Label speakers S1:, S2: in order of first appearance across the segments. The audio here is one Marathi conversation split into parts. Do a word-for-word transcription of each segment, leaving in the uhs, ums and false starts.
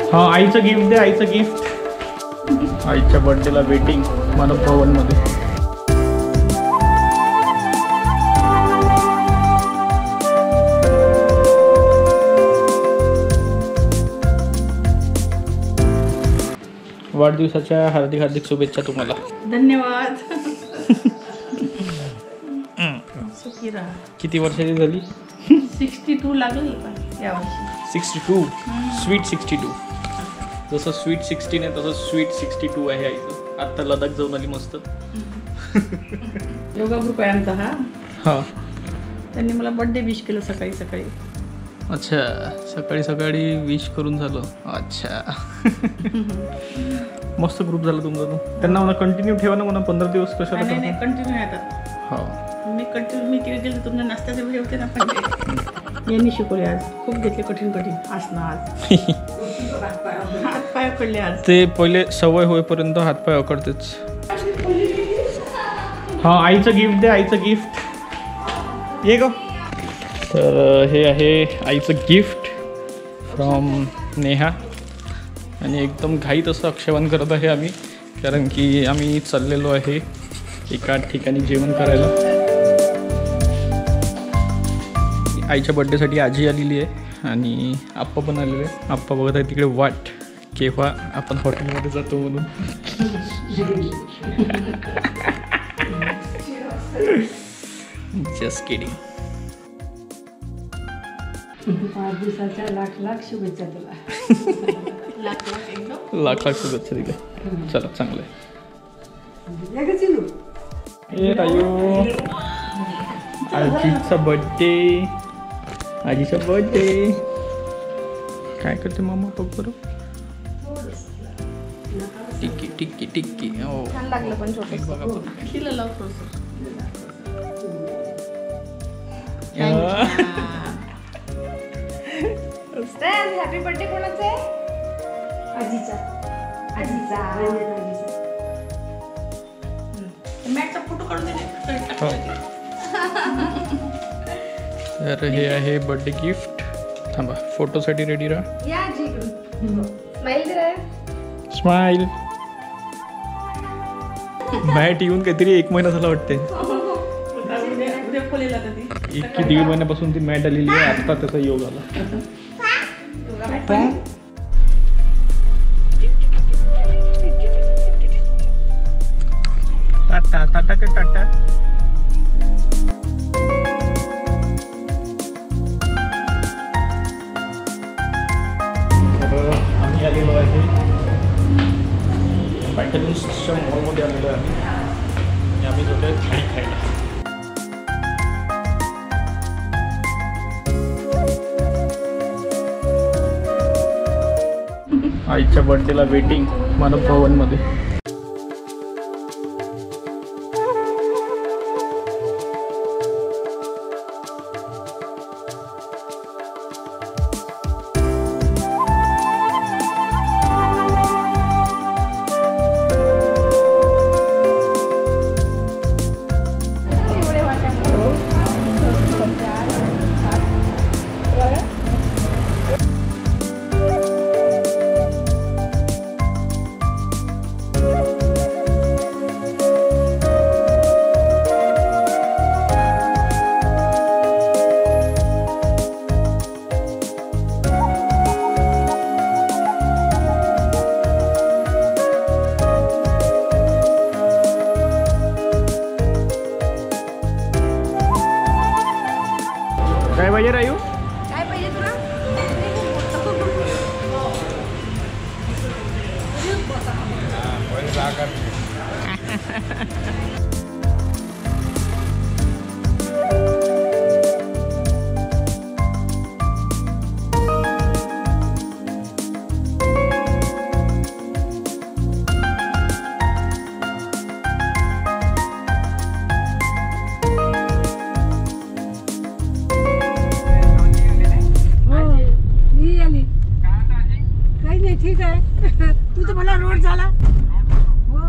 S1: हा आईचं गिफ्ट दे, आईचं गिफ्ट. आईच्या बर्थडेला वेटिंग मानव भवन मध्ये. वाढदिवसाच्या हार्दिक हार्दिक शुभेच्छा तुम्हाला.
S2: धन्यवाद.
S1: किती वर्षाची झाली?
S2: सिक्स्टी टू लागली पण यावर्षी.
S1: Sixty two sweet sixty two. जसं स्वीट सिक्स्टीन आहे तसं स्वीट सिक्स्टी टू आहे आईचं. आत्ता लडाख जाऊन आली मस्त.
S2: योगा ग्रुप आहे आमचा हा.
S1: हा
S2: त्यांनी मला बर्थडे विश केलं सकाळी सकाळी.
S1: अच्छा सकाळी सकाळी विश करून झालं. अच्छा मस्त ग्रुप झाला तुमचा. तो त्यांना म्हणा कंटिन्यू ठेवा ना म्हणा. पंधरा दिवस कशाला
S2: नाही नाही कंटिन्यू येतात.
S1: हो
S2: मी कंटिन्यू मी तिकडे गेले तुमच्या नाश्त्याचे वेळ होते ना पण यांनी शिकवले आज. खूप घेतले कठीण कठीण आसनं आज. हात पाय पडले आज.
S1: ते पहिले सवय होईपर्यंत हात पाय अकडतेच. हा आईचं गिफ्ट दे, आईचं गिफ्ट. ये ग. तर हे आहे आईचं गिफ्ट फ्रॉम नेहा. आणि एकदम घाईत असं अक्षेपण करत आहे आम्ही, कारण की आम्ही चाललेलो आहे एका ठिकाणी जेवण करायला. आईच्या बड्डेसाठी आजी आलेली आहे आणि आप्पा पण आलेले आहे. आप्पा बघत आहे तिकडे वाट केव्हा आपण हॉटेलमध्ये जातो म्हणून. Just kidding.
S2: वाढदिवसाच्या लाख लाख शुभेच्छा तुला. लाख लाख एकदम
S1: लाख लाख शुभेच्छा दिल्या. चला चांगलं आहे. ए रायू आजीचा बर्थडे. आजीचा बर्थडे. काय करते मामा बघ बरं. टिक्की टिक्की टिक्की. हो
S2: छान लागलं पण छोटं खिलं लाव थोडंसं. हॅपी बर्थडे कोणाचा आहे? आजीचा. आजीचा. मॅटचा फोटो काढून दे.
S1: तर हे आहे बर्थडे गिफ्ट. थांबा फोटोसाठी रेडी राहा.
S2: या आजी इकडून. स्माइल दे.
S1: स्माइल. मॅट येऊन काहीतरी एक महिना झाला वाटते. एक की दीड महिन्यापासून ती मॅट आलेली आहे. आता त्याचा योग आला. टाटा टाटा के टाटा. आम्ही आलेलो आहे पॅन्टलून्सच्या मॉलमध्ये आलेलो आहे आणि आम्ही जातोय थाळी खायला. आईच्या बर्थडेला वेटिंग मानव भवन मध्ये. काय पाहिजे रायू?
S2: काय पाहिजे तुला? ठीक आहे. तू तर मला रोड झाला. हो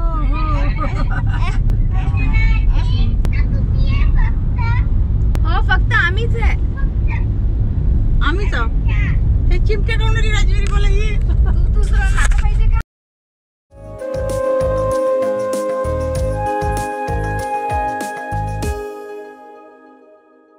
S2: हो फक्त आम्हीच आहे. आम्हीच आहोत. हे चिमटे करून राजवीरी बोला ये
S3: तू दुसरं नातं पाहिजे